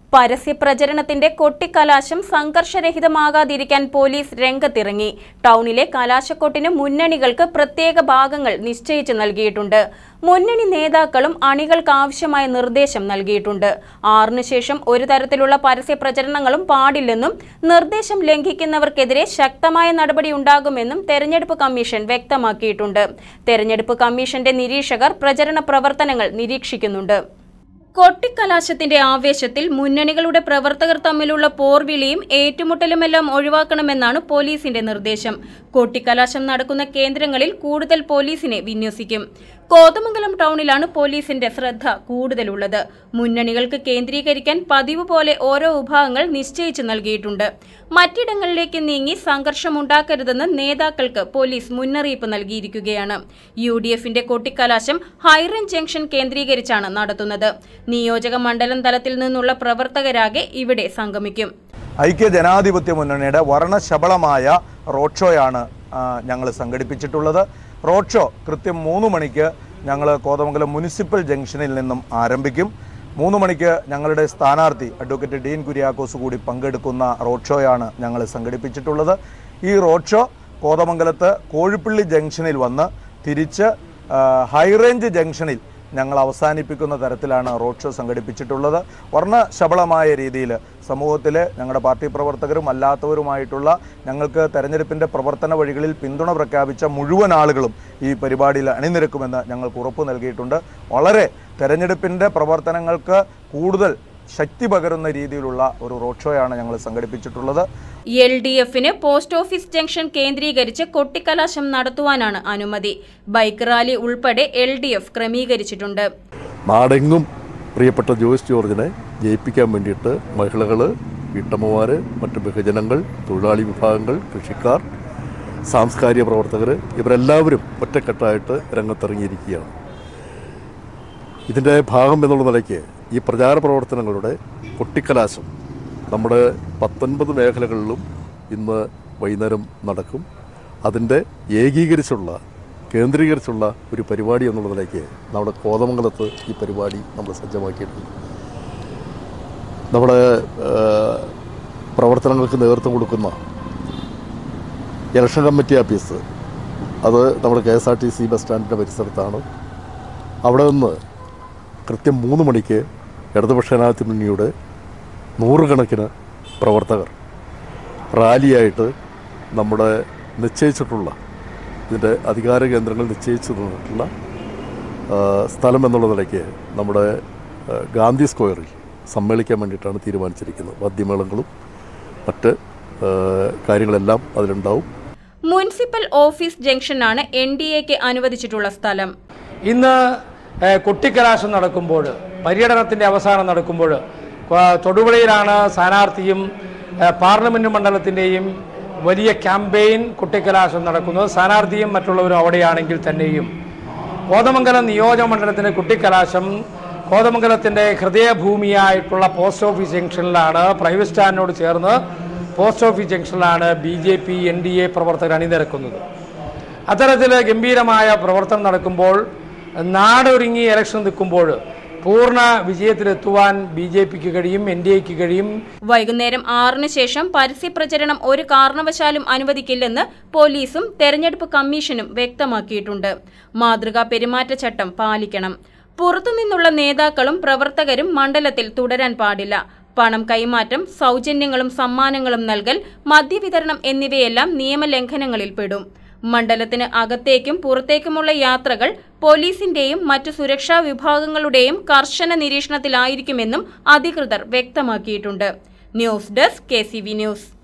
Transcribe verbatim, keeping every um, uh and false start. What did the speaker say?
പരസ്യപ്രചരണത്തിന്റെ കൊട്ടിക്കലാശം സംഘർഷരഹിതമാകാതിരിക്കാൻ police രംഗത്തിറങ്ങി. ടൗണിലെ കലാശക്കൊട്ടിന് മുന്നണികൾക്ക് പ്രത്യേക ഭാഗങ്ങൾ നിശ്ചയിച്ചു നൽകിയിട്ടുണ്ട്. മുന്നണി നേതാക്കളും അണികൾക്ക് ആവശ്യമായ നിർദ്ദേശം നൽകിയിട്ടുണ്ട്. ആറിനു ശേഷം ഒരു തരത്തിലുള്ള പരസ്യപ്രചരണങ്ങളും പാടില്ലെന്നും നിർദ്ദേശം ലംഘിക്കുന്നവർക്കെതിരെ ശക്തമായ നടപടി ഉണ്ടാകുമെന്നും തെരഞ്ഞെടുപ്പ് കമ്മീഷൻ വ്യക്തമാക്കിയിട്ടുണ്ട്. തെരഞ്ഞെടുപ്പ് കമ്മീഷന്റെ നിരീക്ഷകർ പ്രചരണ പ്രവർത്തനങ്ങൾ നിരീക്ഷിക്കുന്നുണ്ട്. കൊട്ടിക്കലാശത്തിന്റെ ആവേശത്തിൽ മുന്നണികളുടെ പ്രവർത്തകർ തമ്മിലുള്ള പോർവിളിയും ഏറ്റുമുട്ടലുമെല്ലാം ഒഴിവാക്കണമെന്നാണ് പോലീസിന്റെ നിർദ്ദേശം. കൊട്ടിക്കലാശം നടക്കുന്ന കേന്ദ്രങ്ങളിൽ കൂടുതൽ പോലീസിനെ വിന്യസിക്കും. കോതമംഗലം ടൗണിലാണ് പോലീസിന്റെ ശ്രദ്ധ കൂടുതലുള്ളത്. മുന്നണികൾക്ക് കേന്ദ്രീകരിക്കാൻ പതിവ് പോലെ ഓരോ വിഭാഗങ്ങൾ നിശ്ചയിച്ചു നൽകിയിട്ടുണ്ട്. മറ്റിടങ്ങളിലേക്ക് നീങ്ങി സംഘർഷമുണ്ടാക്കരുതെന്ന് നേതാക്കൾക്ക് പോലീസ് മുന്നറിയിപ്പ് നൽകിയിരിക്കുകയാണ്. യു ഡി എഫിന്റെ കൊട്ടിക്കലാശം ഹൈറേഞ്ച് ജംഗ്ഷൻ കേന്ദ്രീകരിച്ചാണ് നടത്തുന്നത്. നിയോജക മണ്ഡലം തലത്തിൽ നിന്നുള്ള പ്രവർത്തകരാകെ ഇവിടെ സംഗമിക്കും. ഐക്യ ജനാധിപത്യ മുന്നണിയുടെ വർണ്ണശബളമായ റോഡ് ഷോയാണ് ഞങ്ങൾ സംഘടിപ്പിച്ചിട്ടുള്ളത്. റോഡ് ഷോ കൃത്യം മൂന്ന് മണിക്ക് ഞങ്ങൾ കോതമംഗലം മുനിസിപ്പൽ ജംഗ്ഷനിൽ നിന്നും ആരംഭിക്കും. മൂന്ന് മണിക്ക് ഞങ്ങളുടെ സ്ഥാനാർത്ഥി അഡ്വക്കേറ്റ് ഡീൻ കുര്യാക്കോസ് കൂടി പങ്കെടുക്കുന്ന റോഡ് ഷോയാണ് ഞങ്ങൾ സംഘടിപ്പിച്ചിട്ടുള്ളത്. ഈ റോഡ് ഷോ കോതമംഗലത്ത് കോഴിപ്പള്ളി ജംഗ്ഷനിൽ വന്ന് തിരിച്ച് ഹൈറേഞ്ച് ജംഗ്ഷനിൽ ഞങ്ങൾ അവസാനിപ്പിക്കുന്ന തരത്തിലാണ് റോഡ് ഷോ സംഘടിപ്പിച്ചിട്ടുള്ളത്. വർണ്ണശബളമായ രീതിയിൽ സമൂഹത്തിലെ ഞങ്ങളുടെ പാർട്ടി പ്രവർത്തകരും അല്ലാത്തവരുമായിട്ടുള്ള ഞങ്ങൾക്ക് തെരഞ്ഞെടുപ്പിൻ്റെ പ്രവർത്തന വഴികളിൽ പിന്തുണ പ്രഖ്യാപിച്ച മുഴുവൻ ആളുകളും ഈ പരിപാടിയിൽ അണിനിരക്കുമെന്ന് ഞങ്ങൾക്ക് ഉറപ്പ് നൽകിയിട്ടുണ്ട്. വളരെ തെരഞ്ഞെടുപ്പിൻ്റെ പ്രവർത്തനങ്ങൾക്ക് കൂടുതൽ ശക്തി പകരുന്ന രീതിയിലുള്ള ഒരു റോഡ് ഷോയാണ് ഞങ്ങൾ സംഘടിപ്പിച്ചിട്ടുള്ളത്. എൽ ഡി എഫിന് പോസ്റ്റ് ഓഫീസ് ജംഗ്ഷൻ കേന്ദ്രീകരിച്ച് കൊട്ടിക്കലാശം നടത്തുവാനാണ് അനുമതി. ബൈക്ക് റാലി ഉൾപ്പെടെ എൽ ഡി എഫ് ക്രമീകരിച്ചിട്ടുണ്ട്. നാടെങ്ങും പ്രിയപ്പെട്ട ജോയ്സ് ജോർജിനെ ജയിപ്പിക്കാൻ വേണ്ടിയിട്ട് മഹിളകൾ, വീട്ടമ്മമാർ, മറ്റ് ബഹുജനങ്ങൾ, തൊഴിലാളി വിഭാഗങ്ങൾ, കൃഷിക്കാർ, സാംസ്കാരിക പ്രവർത്തകർ ഇവരെല്ലാവരും ഒറ്റക്കെട്ടായിട്ട് രംഗത്തിറങ്ങിയിരിക്കുകയാണ്. ഇതിൻ്റെ ഭാഗം എന്നുള്ള നിലയ്ക്ക് ഈ പ്രചാര പ്രവർത്തനങ്ങളുടെ കൊട്ടിക്കലാശം നമ്മുടെ പത്തൊൻപത് മേഖലകളിലും ഇന്ന് വൈകുന്നേരം നടക്കും. അതിൻ്റെ ഏകീകരിച്ചുള്ള കേന്ദ്രീകരിച്ചുള്ള ഒരു പരിപാടി എന്നുള്ളതിലേക്ക് നമ്മുടെ കോതമംഗലത്ത് ഈ പരിപാടി നമ്മൾ സജ്ജമാക്കിയിട്ടുണ്ട്. നമ്മുടെ പ്രവർത്തനങ്ങൾക്ക് നേതൃത്വം കൊടുക്കുന്ന ഇലക്ഷൻ കമ്മിറ്റി ഓഫീസ് അത് നമ്മുടെ K S R T C bus സ്റ്റാൻഡിൻ്റെ പരിസരത്താണ്. അവിടെ നിന്ന് കൃത്യം മൂന്ന് മണിക്ക് ഇടതുപക്ഷ ജനാധിപത്യ മുന്നണിയുടെ നൂറുകണക്കിന് പ്രവർത്തകർ റാലിയായിട്ട് നമ്മുടെ നിശ്ചയിച്ചിട്ടുള്ള ഇതിൻ്റെ അധികാര കേന്ദ്രങ്ങൾ നിശ്ചയിച്ചു തന്നിട്ടുള്ള സ്ഥലം എന്നുള്ള നിലയ്ക്ക് നമ്മുടെ ഗാന്ധി സ്ക്വയറിൽ സമ്മേളിക്കാൻ വേണ്ടിയിട്ടാണ് തീരുമാനിച്ചിരിക്കുന്നത്. വാദ്യമേളങ്ങളും മറ്റ് കാര്യങ്ങളെല്ലാം അതിലുണ്ടാവും. മുനിസിപ്പൽ ഓഫീസ് ജംഗ്ഷനാണ് എൻ ഡി എക്ക് അനുവദിച്ചിട്ടുള്ള സ്ഥലം. ഇന്ന് കൊട്ടിക്കലാശം നടക്കുമ്പോൾ, പര്യടനത്തിൻ്റെ അവസാനം നടക്കുമ്പോൾ തൊടുപുഴയിലാണ് സ്ഥാനാർത്ഥിയും പാർലമെൻറ്റ് മണ്ഡലത്തിൻ്റെയും വലിയ ക്യാമ്പയിൻ കൊട്ടിക്കലാശം നടക്കുന്നത്. സ്ഥാനാർത്ഥിയും മറ്റുള്ളവരും അവിടെയാണെങ്കിൽ തന്നെയും കോതമംഗലം നിയോജക മണ്ഡലത്തിൻ്റെ കൊട്ടിക്കലാശം കോതമംഗലത്തിൻ്റെ ഹൃദയഭൂമിയായിട്ടുള്ള പോസ്റ്റ് ഓഫീസ് ജംഗ്ഷനിലാണ്, പ്രൈവറ്റ് സ്റ്റാൻഡിനോട് ചേർന്ന് പോസ്റ്റ് ഓഫീസ് ജംഗ്ഷനിലാണ് B J P N D A പ്രവർത്തകർ അണിനിരക്കുന്നത്. അത്തരത്തിൽ ഗംഭീരമായ പ്രവർത്തനം നടക്കുമ്പോൾ, നാടൊരുങ്ങി ഇലക്ഷൻ നിൽക്കുമ്പോൾ പൂർണ്ണ വിജയത്തിലെത്തുവാൻ ബി ജെ പിക്ക് കഴിയും, എൻ ഡി എക്ക് കഴിയും. വൈകുന്നേരം ആറിന് ശേഷം പരസ്യപ്രചരണം ഒരു കാരണവശാലും അനുവദിക്കില്ലെന്ന് പോലീസും തെരഞ്ഞെടുപ്പ് കമ്മീഷനും വ്യക്തമാക്കിയിട്ടുണ്ട്. മാതൃകാ പെരുമാറ്റച്ചട്ടം പാലിക്കണം. പുറത്തുനിന്നുള്ള നേതാക്കളും പ്രവർത്തകരും മണ്ഡലത്തിൽ തുടരാൻ പാടില്ല. പണം കൈമാറ്റം, സൗജന്യങ്ങളും സമ്മാനങ്ങളും നൽകൽ, മദ്യവിതരണം എന്നിവയെല്ലാം നിയമലംഘനങ്ങളിൽ പെടും. മണ്ഡലത്തിന് അകത്തേക്കും പുറത്തേക്കുമുള്ള യാത്രകൾ പോലീസിന്റെയും മറ്റു സുരക്ഷാ വിഭാഗങ്ങളുടെയും കർശന നിരീക്ഷണത്തിലായിരിക്കുമെന്നും അധികൃതർ വ്യക്തമാക്കിയിട്ടുണ്ട്. News desk K C V news.